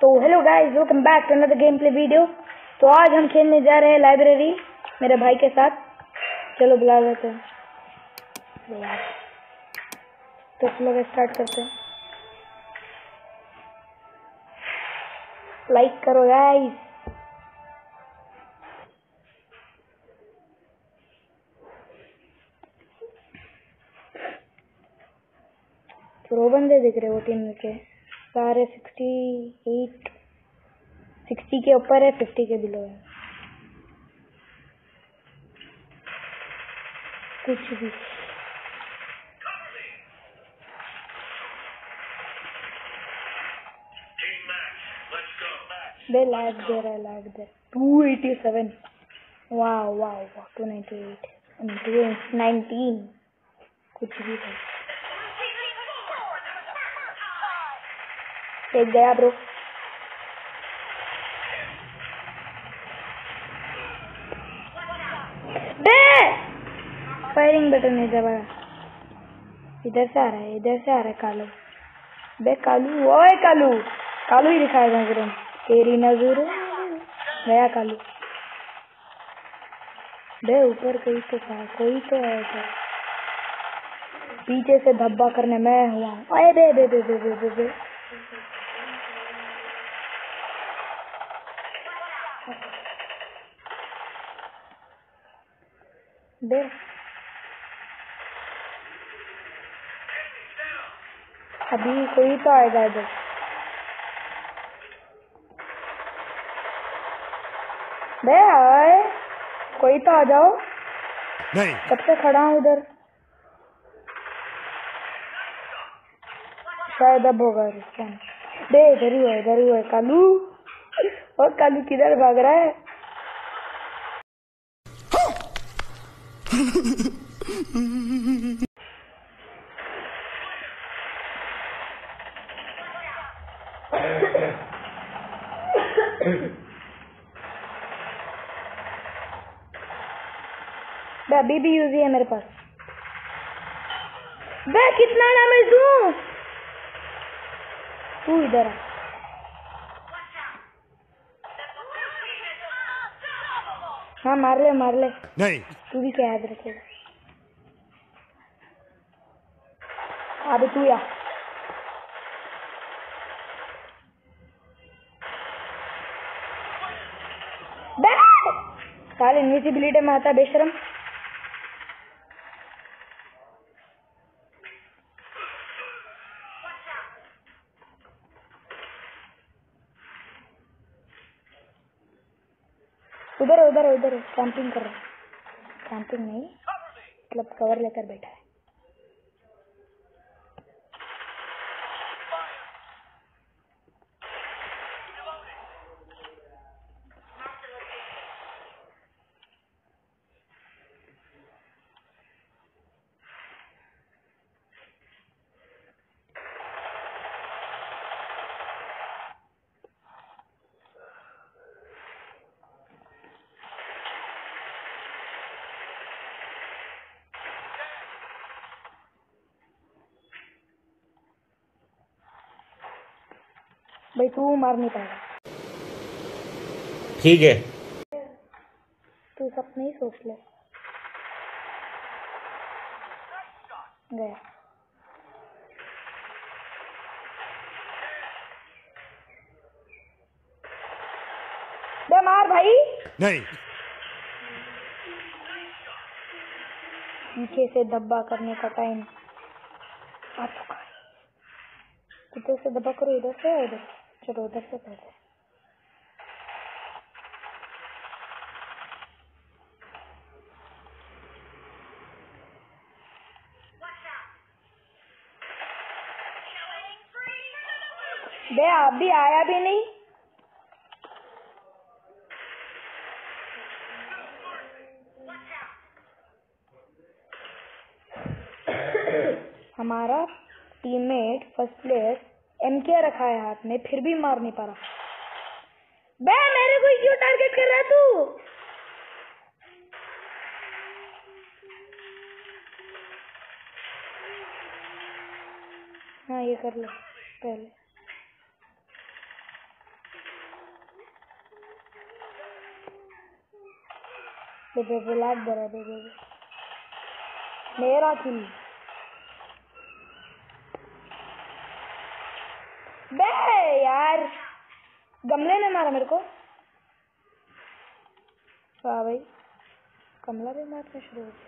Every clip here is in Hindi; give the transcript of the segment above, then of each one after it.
तो hello guys, welcome back to another game play video. तो आज हम खेलने जा रहे हैं लाइब्रेरी मेरे भाई के साथ। चलो बुला लेते हैं। तो चलो स्टार्ट करते हैं। लाइक करो गाइस। तो बंदे दिख रहे हो टीम के सारे 60 के ऊपर है, 50 के बिलो है। कुछ भी दे लैग दे रहा है, लैग दे 287। वाह वाह वाह 298 219 कुछ भी है। एक गया ब्रो। बे फायरिंग बटन नहीं दबा। इधर से आ रहा है, इधर से आ रहा है कालू। बे कालू, ओए कालू, कालू ही दिखाएगा नजरों तेरी नजर। गया कालू। बे ऊपर कोई तो था, कोई तो है तो। पीछे से धब्बा करने मैं हुआ। अरे बे बे बे बे बे बे, बे। बे अभी कोई तो आएगा इधर। बे आए, कोई तो आ जाओ। नहीं, कब से खड़ा हूँ उधर। शायद अब होगा रिस्पॉन्स। बे इधर ही है कालू। और कालू किधर भाग रहा है। बे अभी भी यूज है मेरे पास। बे कितना डैमेज दूं। तू इधर आ। हाँ मार ले नहीं, तू भी क्या याद रखेगा। अबे तू या बे साले इनविजिबिलिटी में आता बेशरम। उधर कैंपिंग कर रहा है। कैंपिंग नहीं मतलब कवर लेकर बैठा है। भाई तू मार नहीं पाएगा। ठीक है। तू सब नहीं सोच ले। गया बे मार भाई। नहीं, पीछे से धब्बा करने का टाइम आ चुका है। इधर से धब्बा करो, इधर से उधर। चलो उधर से पहले। बे आप भी आया भी नहीं। हमारा टीममेट फर्स्ट प्लेयर MK रखा है हाथ में, फिर भी मार नहीं पा रहा। बे मेरे को क्यों टारगेट कर रहा है तू। हाँ ये कर लो पहले। ब्लैक बरा मेरा किल। बे यार गमले ने मारा मेरे को। वाह भाई कमला भी मारना शुरू हो गया।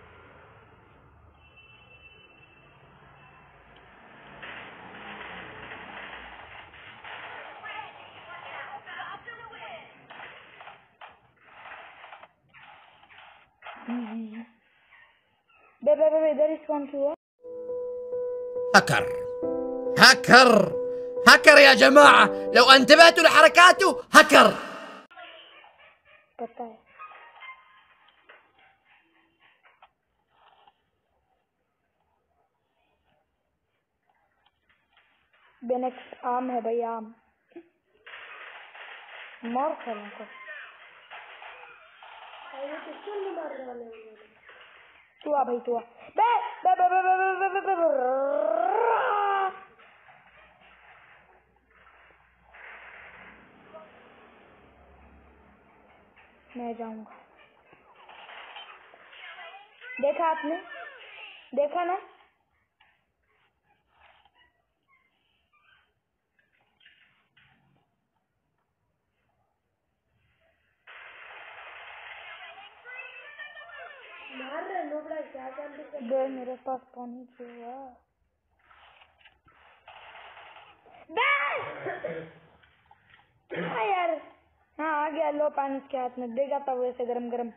बे इधर रिस्पॉन्ड हुआ। هكر هكر هكر يا جماعة، لو انتبهتوا لحركاته هكر. पता है बेनेक्स आम है भाई आम मार खेलों को तू आ भाई तू आ बे बे बे बे बे बे बे बे बे मैं जाऊंगा। देखा आपने देखा ना मार रहे लोबड़ा क्या कर मेरे पास पानी हुआ हाँ यार हाँ आ गया लो पानी उसके हाथ में देगा था वो ऐसे गरम गरम।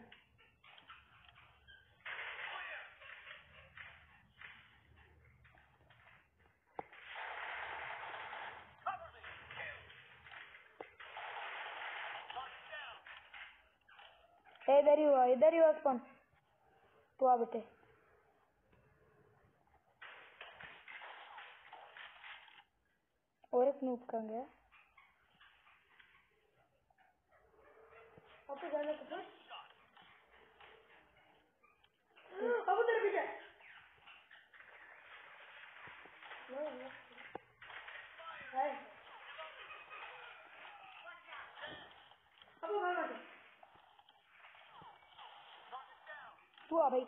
इधर ही हुआ स्पॉन तू आ बेटे। और एक नूब कहाँ गया? अब जाने तो अब उधर भी जा। अब वहाँ तू आ भाई।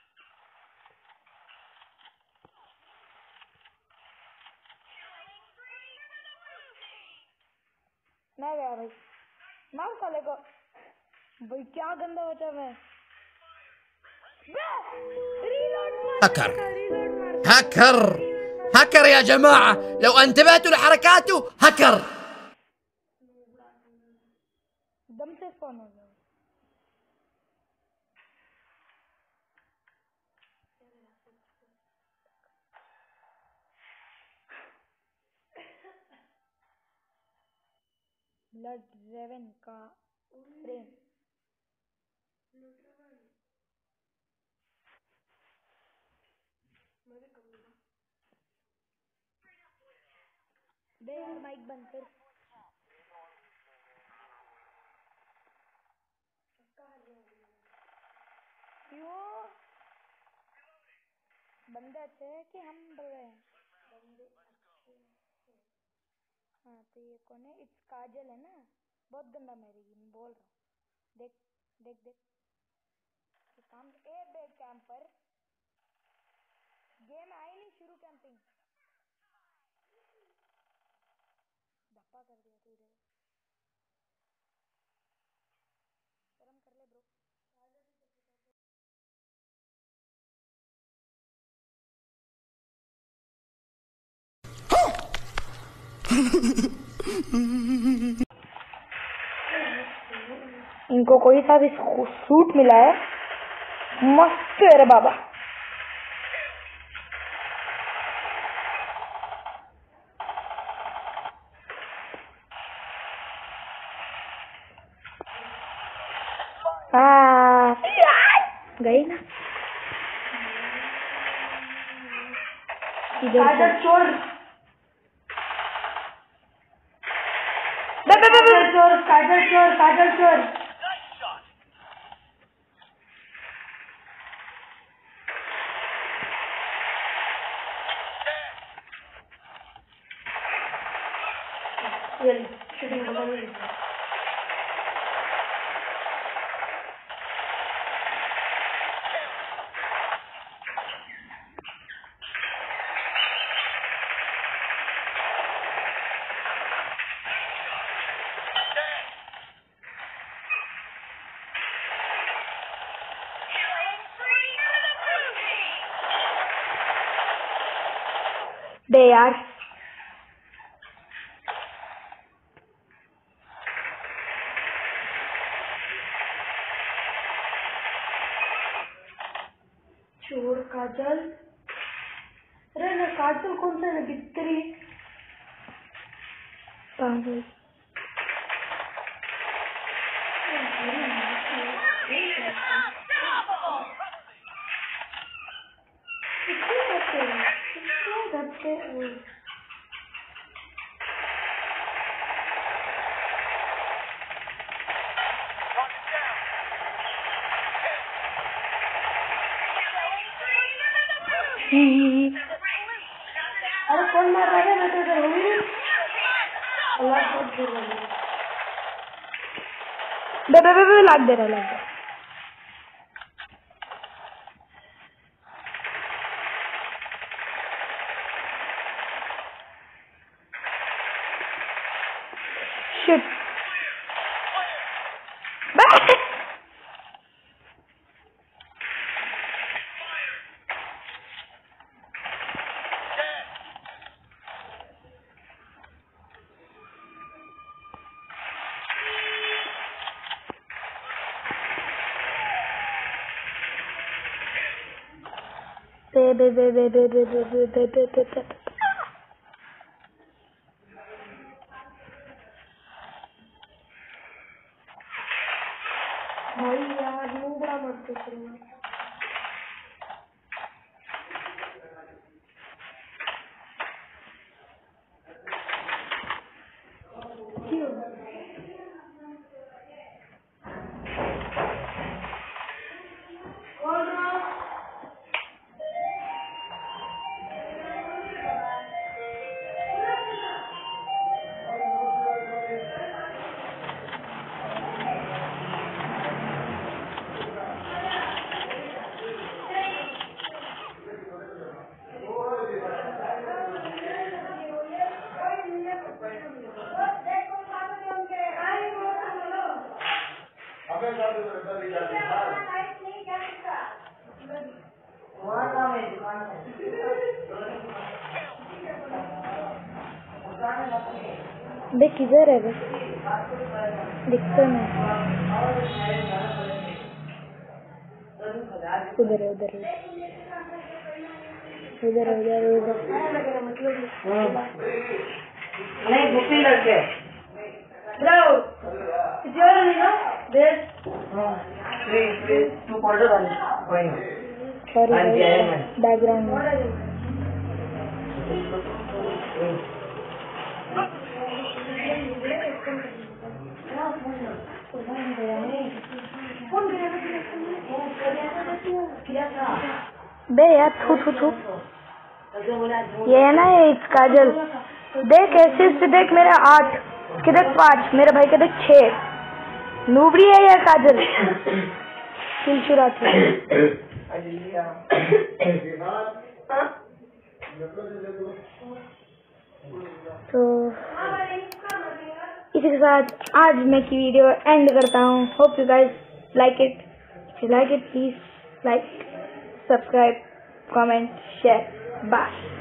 मैं गया भाई मार साले को भाई क्या गंदा बचा मैं। هكر هكر هكر يا جماعة، لو انتبهتوا لحركاته هكر. दम से स्पॉन हो गया। ब्लड रेवन का फ्रेम बे यार माइक बंद कर। क्यों बंदे अच्छे हैं कि हम बुरे हैं? हाँ तो ये कौन है? इट्स काजल है ना बहुत गंदा मारेगी मैं बोल रहा हूँ। देख देख देख काम ए बे कैंपर गेम आई नहीं शुरू कैंपिंग धप्पा कर दिया तू इधर शर्म कर ले ब्रो। इनको कोई सा भी सूट मिला है मस्त है रे बाबा। गई ना इधर चोर चोर काजल चोर बे यार चोर काजल। अरे ना काजल कौन सा है बिस्तरी पागल। अरे कौन मार रहा है? मैं तो इधर हूँ ही नहीं। अल्लाह को दूर बे लाग दे रहा शिट भाई यार बड़ा मत करो। बे किधर है? बस दिखता नहीं। उधर है उधर उधर उधर उधर नहीं दूसरी लड़के bro it's your you know this 2 quarter on going sorry background बे यार थू ये है ना ये काजल। देख ऐसे से देख मेरा 8 किधर 5 मेरे भाई के देख 6 नूबड़ी है या काजल किलचुरा थी। तो इसी के साथ आज मैं की वीडियो एंड करता हूँ। Hope you guys like it. If you like it please like subscribe comment share bye.